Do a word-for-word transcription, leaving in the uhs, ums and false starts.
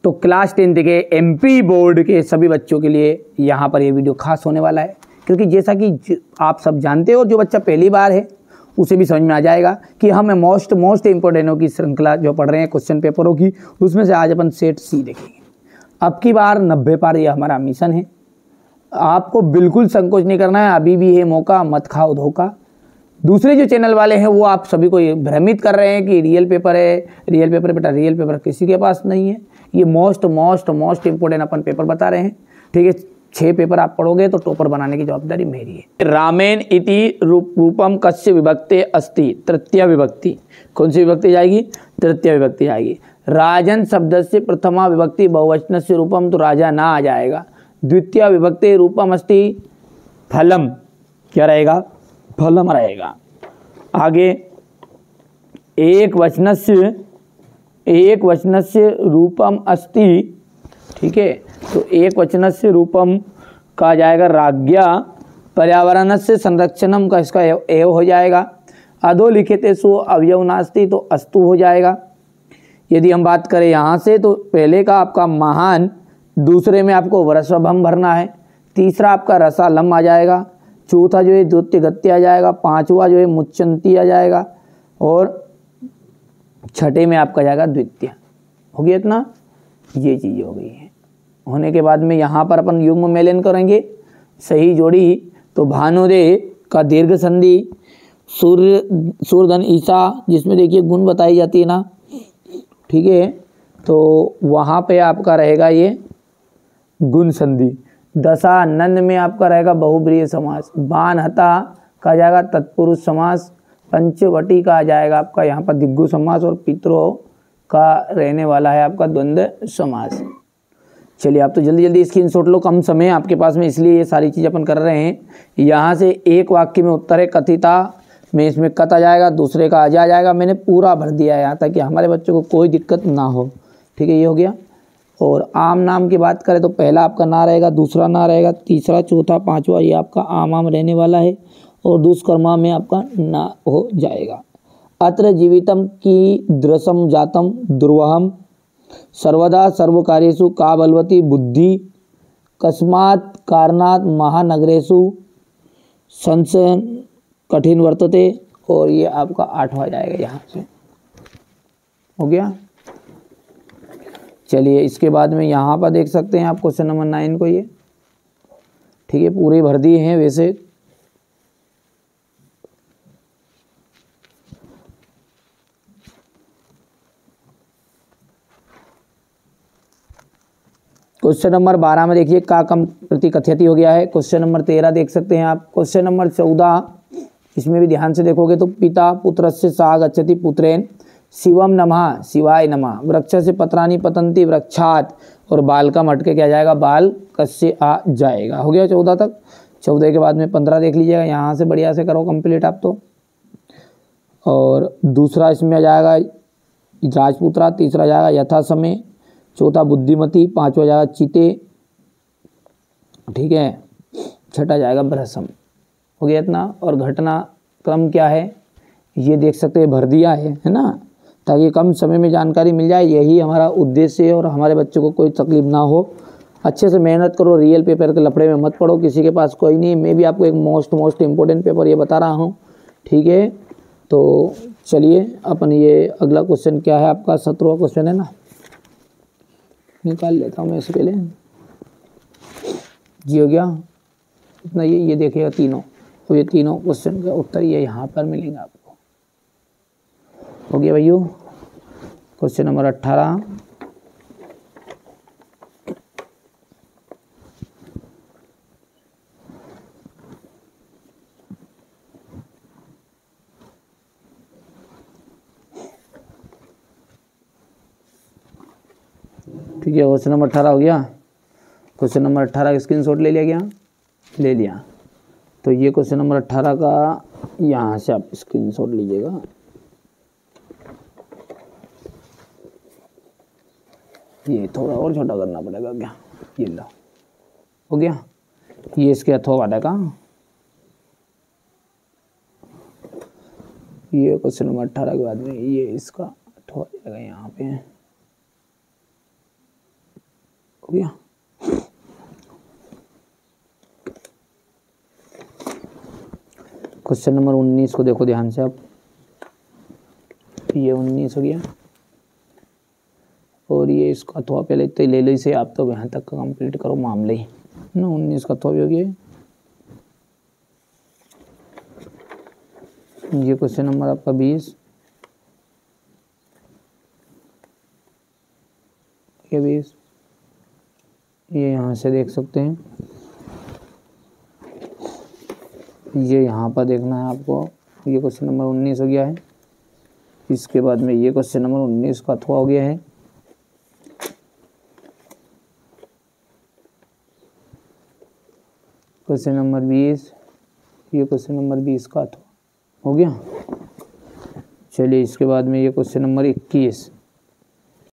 तो class tenth के MP board के सभी बच्चों के लिए यहाँ पर ये वीडियो खास होने वाला है, क्योंकि जैसा कि आप सब जानते हो, जो बच्चा पहली बार है उसे भी समझ में आ जाएगा कि हम मोस्ट मोस्ट इम्पोर्टेंटों की श्रृंखला जो पढ़ रहे हैं क्वेश्चन पेपरों की, उसमें से आज अपन सेट सी देखेंगे। अब की बार नब्बे पार ये हमारा मिशन है। आपको बिल्कुल संकोच नहीं करना है, अभी भी है मौका, मत खाओ धोखा। दूसरे जो चैनल वाले हैं वो आप सभी को ये भ्रमित कर रहे हैं कि रियल पेपर है, रियल पेपर बेटा रियल पेपर किसी के पास नहीं है। ये मोस्ट मोस्ट मोस्ट इम्पोर्टेंट अपन पेपर बता रहे हैं, ठीक है। छः पेपर आप पढ़ोगे तो टॉपर बनाने की जवाबदारी मेरी है। रामेन इति रूप रूपम कस्य विभक्ते अस्ति, तृतीय विभक्ति। कौन सी विभक्ति जाएगी? तृतीय विभक्ति जाएगी। राजन शब्द से प्रथमा विभक्ति बहुवचन से रूपम, तो राजा ना आ जाएगा। द्वितीय विभक्ति रूपम अस्ति फलम, क्या रहेगा? फलम रहेगा। आगे एक वचनस्य एक वचनस्य रूपम अस्ति, ठीक है। तो एक वचनस्य रूपम का जाएगा राज्ञा, पर्यावरणस्य संरक्षणम का इसका एव, एव हो जाएगा। अधोलिखितेषु अवयव नास्ति, तो अस्तु हो जाएगा। यदि हम बात करें यहाँ से, तो पहले का आपका महान, दूसरे में आपको वर्षभम भरना है, तीसरा आपका रसालम आ जाएगा, चौथा जो है द्वितीय गत्य आ जाएगा, पांचवा जो है मुच्चंती आ जाएगा, और छठे में आपका जाएगा द्वितीय। हो गया इतना, ये चीज़ हो गई है। होने के बाद में यहाँ पर अपन युग्म मेलन करेंगे, सही जोड़ी। तो भानुदे का दीर्घ संधि, सूर्य सूर्यधन ईसा, जिसमें देखिए गुण बताई जाती है ना, ठीक है। तो वहाँ पे आपका रहेगा ये गुण संधि। दशानंद में आपका रहेगा बहुब्रीहि समास। बानहता का जाएगा तत्पुरुष समास। पंचवटी का आ जाएगा आपका यहाँ पर दिग्गु समास, और पितरों का रहने वाला है आपका द्वंद्व समास। चलिए आप तो जल्दी जल्दी स्क्रीनशॉट लो, कम समय आपके पास में, इसलिए ये सारी चीज़ अपन कर रहे हैं। यहाँ से एक वाक्य में उत्तर है कथिता में, इसमें कत आ जाएगा, दूसरे का अजा आ जाएगा। मैंने पूरा भर दिया है यहाँ, ताकि हमारे बच्चों को कोई दिक्कत ना हो, ठीक है। ये हो गया। और आम नाम की बात करें तो पहला आपका ना रहेगा, दूसरा ना रहेगा, तीसरा चौथा पाँचवा ये आपका आम आम रहने वाला है, और दुष्कर्मा में आपका ना हो जाएगा। अत्र जीवितम की दृशम जातम दुर्वहम, सर्वदा सर्वकार्येषु का बलवती बुद्धि, कस्मात् कारणात् महानगरेषु संशयन कठिन वर्तते, और ये आपका आठवां जाएगा यहाँ से। हो गया। चलिए इसके बाद में यहाँ पर देख सकते हैं आप क्वेश्चन नंबर नाइन को, ये ठीक है, पूरे भर दिए हैं वैसे। क्वेश्चन नंबर बारह में देखिए का कम प्रति कथ्यति हो गया है। क्वेश्चन नंबर तेरह देख सकते हैं आप। क्वेश्चन नंबर चौदह, इसमें भी ध्यान से देखोगे तो पिता पुत्रस्य सा गच्छति पुत्रेण, शिवम नमः शिवाय नमः, वृक्ष से पत्राणि पतंती वृक्षात, और बाल का मटके क्या जाएगा? बाल कस्य आ जाएगा। हो गया चौदह तक। चौदह के बाद में पंद्रह देख लीजिएगा, यहाँ से बढ़िया से करो कंप्लीट आप तो। और दूसरा इसमें आ जाएगा राजपुत्रा, तीसरा जाएगा यथा समय, चौथा बुद्धिमती, पांचवा जाएगा चीते, ठीक है, छठा जाएगा भ्रसम। हो गया इतना। और घटना क्रम क्या है ये देख सकते हैं, भर दिया है है ना, ताकि कम समय में जानकारी मिल जाए। यही हमारा उद्देश्य है, और हमारे बच्चों को कोई तकलीफ ना हो। अच्छे से मेहनत करो, रियल पेपर के लफड़े में मत पड़ो, किसी के पास कोई नहीं। मैं भी आपको एक मोस्ट मोस्ट इम्पोर्टेंट पेपर ये बता रहा हूँ, ठीक है। तो चलिए अपन ये अगला क्वेश्चन क्या है आपका, सत्रहवां क्वेश्चन है ना, निकाल लेता हूँ मैं इससे पहले। जी हो गया इतना। ये ये देखिएगा तीनों, तो ये तीनों क्वेश्चन का उत्तर ये यहाँ पर मिलेंगे आपको। हो गया भैया। क्वेश्चन नंबर अट्ठारह, ठीक है। क्वेश्चन नंबर अट्ठारह हो गया। क्वेश्चन नंबर अट्ठारह का स्क्रीनशॉट ले लिया गया, ले लिया। तो ये क्वेश्चन नंबर अट्ठारह का यहाँ से आप स्क्रीनशॉट लीजिएगा। ये थोड़ा और छोटा करना पड़ेगा क्या? ये लो, हो गया। ये इसके अथवा वाला का, ये क्वेश्चन नंबर अट्ठारह के बाद में ये इसका अथवा जाएगा यहाँ पे। हो गया। क्वेश्चन नंबर उन्नीस को देखो ध्यान से आप, ये उन्नीस हो गया और ये इसका अथवा पहले तो ले लो इसे आप, तो यहाँ तक का कंप्लीट करो मामले ही ना। उन्नीस का अथवा भी हो गया। ये क्वेश्चन नंबर आपका बीस, ये बीस, ये यहाँ से देख सकते हैं, ये यहाँ पर देखना है आपको। ये क्वेश्चन नंबर उन्नीस हो गया है। इसके बाद में ये क्वेश्चन नंबर उन्नीस का अथवा हो गया है। क्वेश्चन नंबर बीस, ये क्वेश्चन नंबर बीस का अथवा हो गया। चलिए इसके बाद में ये क्वेश्चन नंबर इक्कीस,